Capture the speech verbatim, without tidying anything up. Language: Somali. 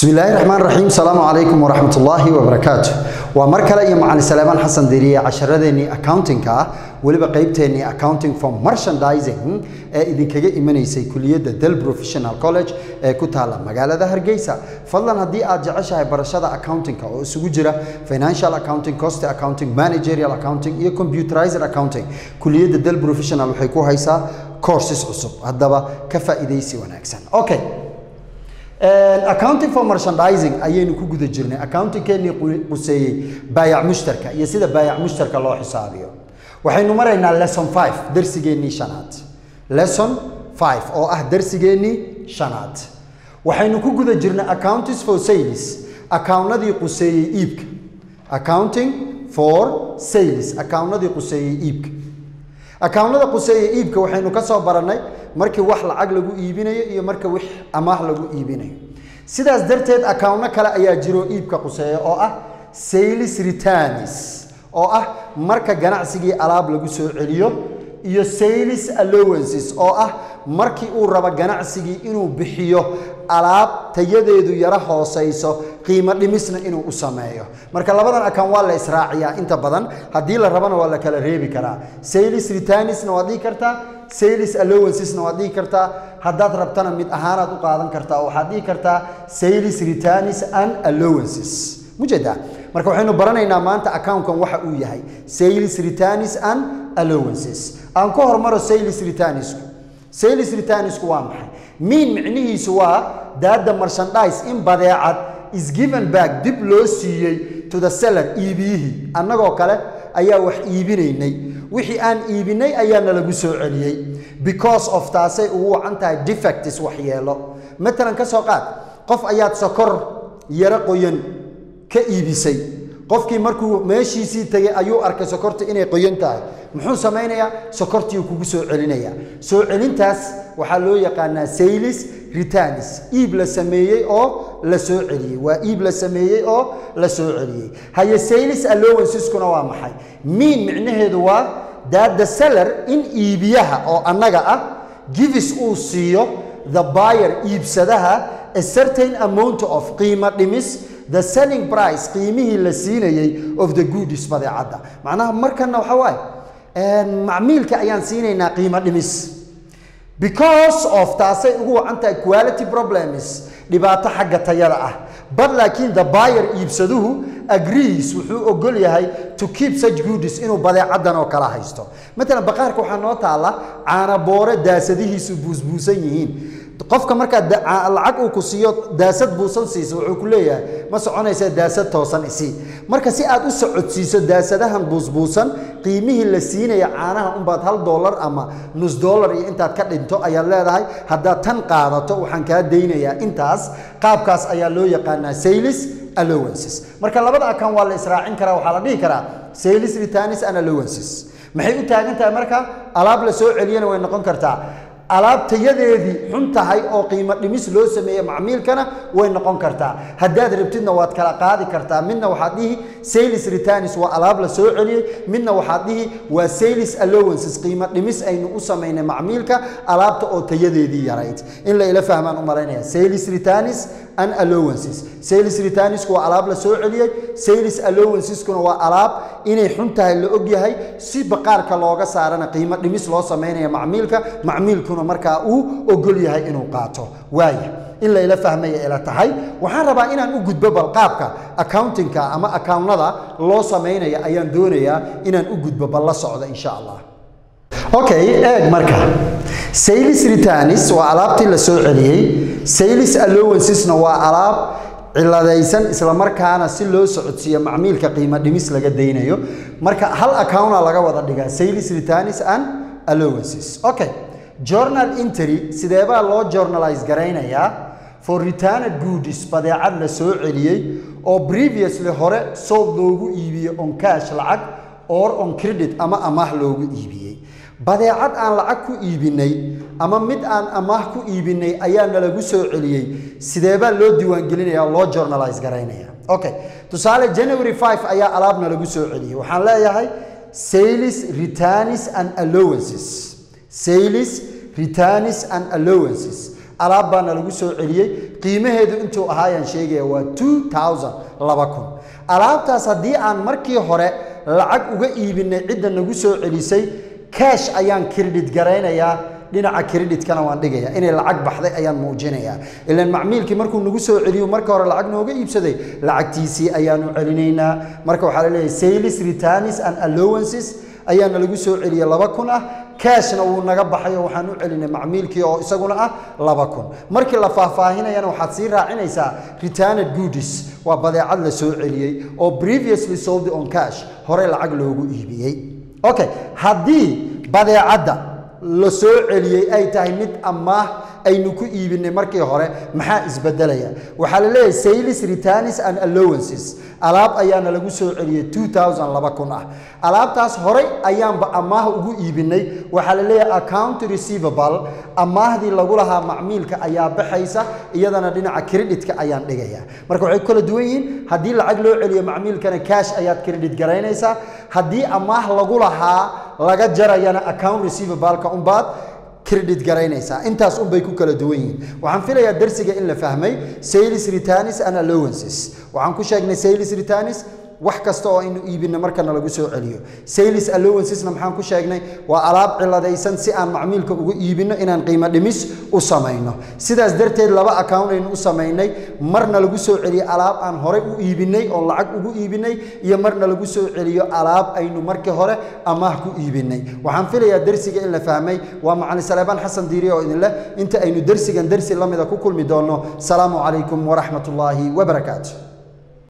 بسم الله الرحمن الرحيم السلام عليكم ورحمة الله وبركاته ومركلة يا معلم سليمان حسن ديرية عشرة accounting كا ولبا قيبتني accounting from merchandising إذن كجا إيمانيسي كلية دل بروفيشنال كولج كتالا مقالة ده هرجيسا فضلا هدي أرجعشها برشادة accounting كا وسوجرة financial accounting cost accounting managerial accounting إيه computerized accounting كلية دل بروفيشنال وحيكو هيسا courses عصب هذا كفا إديسي ونأكسن أوكي accounting for merchandising ayaynu ku guda jirnay accounting keeni quseeyay baayac mushtarka iyo sida baayac mushtarka loo xisaabiyo waxaynu maraynaa lesson five darsigeeni shanaad lesson five oo ah darsigeeni shanaad waxaynu ku guda jirnay accounting for sales accountadii quseeyay iibka accounting for sales accountadii quseeyay iibka accountada quseeyay iibka waxaynu ka soo baranay markii wax lacag lagu iibinayo iyo marka wax amaah lagu iibinayo sidaas darteed accountna kale ayaa jiro iibka quseeyo oo ah sales returns oo ah marka ganacsigii alaab lagu soo celiyo iyo sales allowances oo ah markii uu rabo ganacsigii inuu bixiyo alaab tayadeedu yara hooseyso qiimo dhimisna inuu u sameeyo marka labadan account waa la israaciyaa inta badan hadii la rabana waa la kala reebi karaa sales returns na wadii kartaa sales allowances na wadii kartaa hadaad rabtana mid ahaanaad u qaadan kartaa oo waxaad dhigi kartaa sales returns and allowances mujada marka waxaynu baranaynaa maanta account-kan waxa uu yahay sales returns and allowances aan ku hormaro sales returns sales returns waa maxay mean micnihiisu waa that the merchandise in badeecad is given back dib loo siiyay to the seller iibiyihi annagoo kale ayaa wax iibinaynay wixii aan iibinay ayaana lagu soo celiyay because of taasay ugu wacan tahay defects waxyeelo matalan ka soo qaad qof ayaad sokor yara qoyan ka iibisay qofkii markuu meeshiisii tagay ayuu arkay sokorta inay qoyan tahay muxuu sameeynaya sokortii uu kugu soo celinaya soo celintaas waxa loo yaqaanaa sales returns iib la sameeyay oo la soo celiyay waa iib la sameeyay oo la soo celiyay haye sales allowances kuna waa maxay mean micnaheedu waa that the seller in iibiyaha oo annaga ah gives uu siiyo the buyer iibsadaha a certain amount of qiimo dhimis the selling price qiimihii la siinayay of the goods badeecada macnaha markana waxa waay een macmiilka ayaan siinaynaa qiimo dhimis because of taasay ugu wacan tahay quality problems dhibaato xagga tayada ah but laakiin the buyer iibsaduhu agrees wuxuu ogol yahay to keep such goods inuu badeecadan oo kala haysto mesela baqaarka waxa noo taala caana boore daasadihiisu buusbuusan yihiin qofka marka lacag uu ku siiyo daasad buusan siiso wuxuu ku leeyahay ma soconaysa daasad toosan isi marka si aad u socodsiiso daasadahan buusbuusan qiimihii la siinaya caanaha un baad hal dollar ama nus dollar iyo intaad ka dhinto ayaa leedahay hadaa tan qaadato waxaan ka deynayaa intaas qaabkaas ayaa loo yaqaanaa sales allowances marka labada account waa la israacin karaa waxa la dhihi karaa sales returns and allowances maxay u taagan tahay marka alaab la soo celiyana way noqon kartaa alaab tayadeedii xun tahay oo qiimo dhimis loo sameeyay macmiilkana way noqon kartaa hadaad rabtidna waad kala qaadi kartaa midna waxaad dhihi sales returns waa alaab la soo celiyay midna waxaad dhihi waa sales allowances qiimo dhimis aynu u sameeynay macmiilka alaabta oo tayadeedii yarayd in la ila fahmaan u maleynaya sales returns and allowances sales returns waa alaab la soo celiyay sales allowances kuna waa alaab inay xun tahay la og yahay si baqaarka looga saarana qiimo dhimis loo sameeynay macmiilka macmiilkuna marka uu ogol yahay inuu qaato waaya in la ila fahmay ila tahay waxaan rabaa inaan u gudbo bal qaabka accountingka ama accountnada loo sameeynaya ayaan doonayaa inaan u gudbo bal la socdo insha Allah okay eeg marka sales returns waa alaabtii la soo celiyay sales allowances na waa alaab ciladaysan isla markaana si loo socodsiyo macmiilka qiimo dhimis laga deynayo marka hal account laga wada dhigaa sales returns and allowances okay journal entry sidee baa loo journalize gareynayaa for returned goods badeecad la soo celiyay oo previously hore sold loogu iibiyay on cash lacag or on credit ama amaah loogu iibiyay badeecad aan lacag ku iibinay ama mid aan amaah ku iibinay ayaa lagu soo celiyay sidee baa loo diiwaan gelinayaa loo journalize gareynayaa okay tusaale January five ayaa alaabna lagu soo celiyay waxaan leeyahay sales returns and allowances sales returns and allowances alaab baana lagu soo celiyey qiimaheedu intuu ahaayaan sheegaya waa two thousand laba kun alaabtaas haddii aan markii hore lacag uga iibinay cidda nagu soo celisay cash ayaan credit garaynayaa dhinaca creditkana waan dhigayaa inay lacag baxday ayaan muujinayaa ilaan macmiilkii markuu nagu soo celiyo marka hore lacag nooga iibsaday lacagtiisii ayaanu celinaynaa marka waxaa la leeyahay sales returns and allowances ayaana lagu soo celiyay laba kun ah cashna wuu naga baxay oo waxaan u celinay macmiilkii oo isaguna ah laba kun markii la faahfaahinayana waxaad sii raacinaysaa returned goods waa badeecad la soo celiyey oo previously sold on cash hore lacag loogu iibiyey okay haddii badeecadda la soo celiyey ay tahay mid amaah aynu ku iibinay markii hore maxaa isbedelaya waxaa la leeyahay sales returns and allowances alaab ayaana lagu soo celiyey two thousand laba kun ah alaabtaas horey ayaanba amaah ugu iibinay waxaa la leeyahay account receivable amaahdii lagu lahaa macmiilka ayaa baxaysa iyadana dhinaca creditka ayaan dhigayaa marka waxay kala duwan yihiin haddii lacag loo celiyo macmiilkana cash ayaad credit garaynaysaa haddii amaah lagu lahaa laga jarayana account receivable-ka unbaad credit garaynaysaa intaas un bay ku kala duwan yihiin waxaan filayaa darsiga in la fahmay sales returns and allowances waxaan ku sheegnay sales returns wax kasta oo aynu iibino markana lagu soo celiyo sales allowancesna maxaan ku sheegnay waa alaab ciladaysan si aan macmiilka ugu iibino inaan qiimo dhimis u samayno sidaas darteed laba account aynu u samaynay marna lagu soo celiyo alaab aan horey u iibinay oo lacag ugu iibinay iyo marna lagu soo celiyo alaab aynu markii hore amaah ku iibinay waxaan filayaa darsiga in la fahmay waa macallin Saleebaan Xasan Diiri oo idin leh inta aynu darsigan darsi lamida ku kulmi doono salaamu calaykum wa rahmatullaahi wa barakaatuh